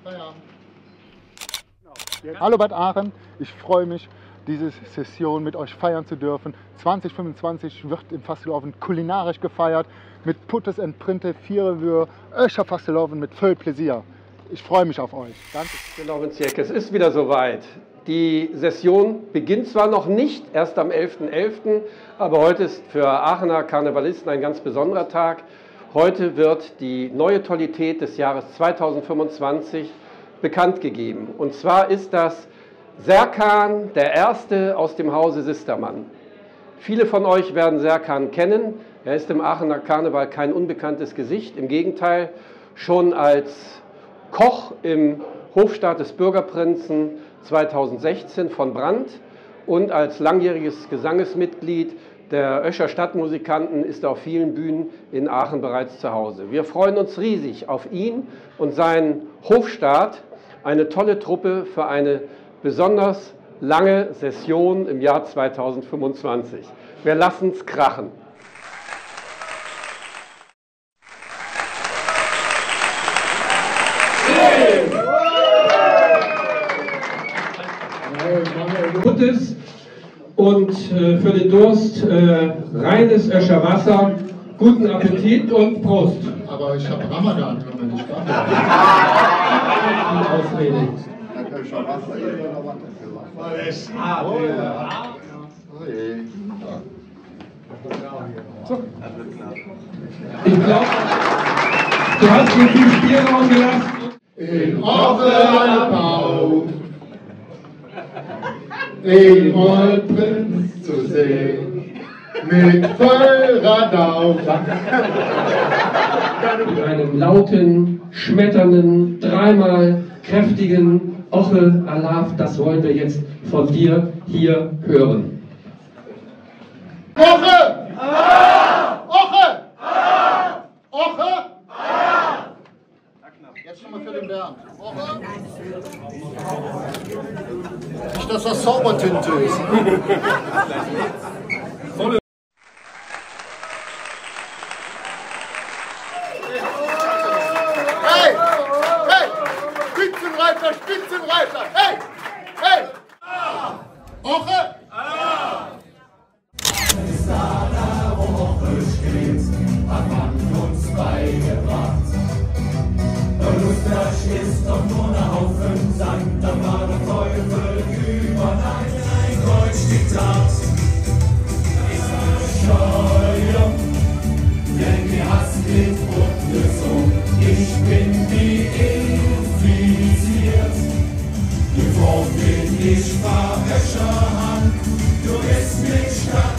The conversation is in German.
Feierabend. Hallo Bad Aachen, ich freue mich, diese Session mit euch feiern zu dürfen. 2025 wird im Fasteloven kulinarisch gefeiert mit Puttes and Printe, Vierrevue, Öscher Fasteloven mit viel Pläsier. Ich freue mich auf euch. Danke. Genau, es ist wieder soweit. Die Session beginnt zwar noch nicht erst am 11.11., aber heute ist für Aachener Karnevalisten ein ganz besonderer Tag. Heute wird die neue Tollität des Jahres 2025 bekannt gegeben. Und zwar ist das Serkan, der Erste aus dem Hause Sistermann. Viele von euch werden Serkan kennen. Er ist im Aachener Karneval kein unbekanntes Gesicht. Im Gegenteil, schon als Koch im Hofstaat des Bürgerprinzen 2016 von Brandt und als langjähriges Gesangesmitglied der Öscher Stadtmusikanten ist er auf vielen Bühnen in Aachen bereits zu Hause. Wir freuen uns riesig auf ihn und seinen Hofstaat, eine tolle Truppe für eine besonders lange Session im Jahr 2025. Wir lassen es krachen. Gutes und für den Durst reines Öscher Wasser. Guten Appetit und Prost. Aber ich habe Ramadan, kann man nicht machen. Die Ausrede. Ich glaube, du hast mir viel Spielraum gelassen. In offener Bau, den Mollprinz zu sehen, mit Vollradau. Mit einem lauten, schmetternden, dreimal kräftigen Oche Alaf, das wollen wir jetzt von dir hier hören. Oche! Oche! Oche! Jetzt nochmal für den Bernd. Oche! Nicht, dass das Zaubertinte ist. Hey! Hey! Spitzenreiter! Spitzenreiter! Hey! Hey! Oche! Das ist doch nur ein Haufen Sand, da war der Teufel überall. Ein Deutschdiktat ist bescheuert, denn wir hassen den Grundlösung. Ich bin wie infiziert, du Frau bin ich Öscher Hand, du bist mit Stadt.